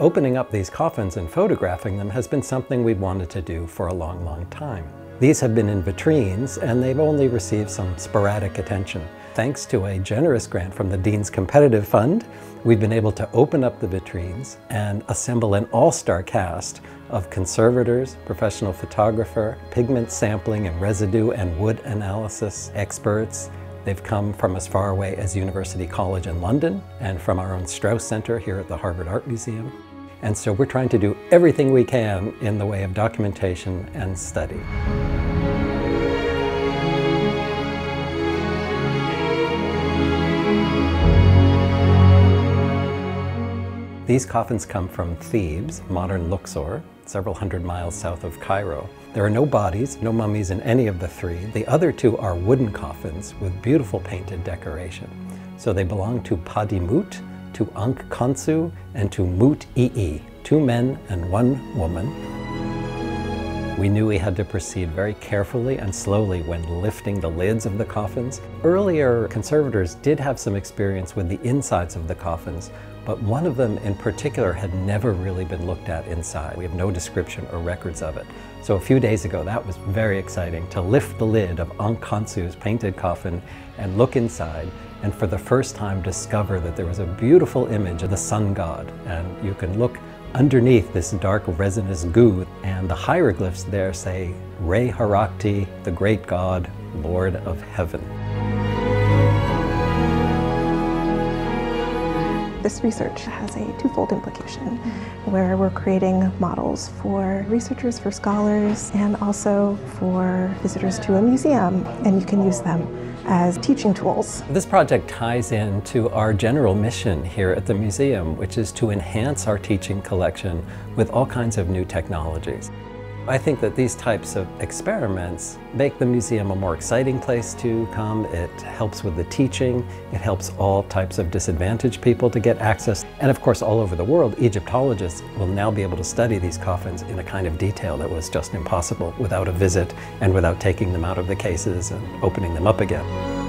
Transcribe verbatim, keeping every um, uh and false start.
opening up these coffins and photographing them has been something we've wanted to do for a long, long time. These have been in vitrines, and they've only received some sporadic attention. Thanks to a generous grant from the Dean's Competitive Fund, we've been able to open up the vitrines and assemble an all-star cast of conservators, professional photographer, pigment sampling and residue and wood analysis experts. They've come from as far away as University College in London and from our own Strauss Center here at the Harvard Art Museum. And so we're trying to do everything we can in the way of documentation and study. These coffins come from Thebes, modern Luxor, several hundred miles south of Cairo. There are no bodies, no mummies in any of the three. The other two are wooden coffins with beautiful painted decoration. So they belong to Padimut, to Ankh Khonsu, and to Mut Ii, two men and one woman. We knew we had to proceed very carefully and slowly when lifting the lids of the coffins. Earlier conservators did have some experience with the insides of the coffins, but one of them in particular had never really been looked at inside. We have no description or records of it. So a few days ago, that was very exciting to lift the lid of Ankh Khonsu's painted coffin and look inside, and for the first time discover that there was a beautiful image of the sun god. And you can look underneath this dark resinous goo, and the hieroglyphs there say, Re Harakti, the great god, Lord of heaven. This research has a twofold implication, where we're creating models for researchers, for scholars, and also for visitors to a museum, and you can use them as teaching tools. This project ties into our general mission here at the museum, which is to enhance our teaching collection with all kinds of new technologies. I think that these types of experiments make the museum a more exciting place to come. It helps with the teaching. It helps all types of disadvantaged people to get access. And of course, all over the world, Egyptologists will now be able to study these coffins in a kind of detail that was just impossible without a visit and without taking them out of the cases and opening them up again.